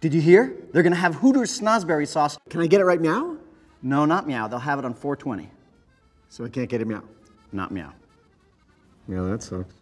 Did you hear? They're gonna have Hooters Snozzberry sauce. Can I get it right now? No, not meow. They'll have it on 420. So I can't get it now. Not meow. Yeah, that sucks.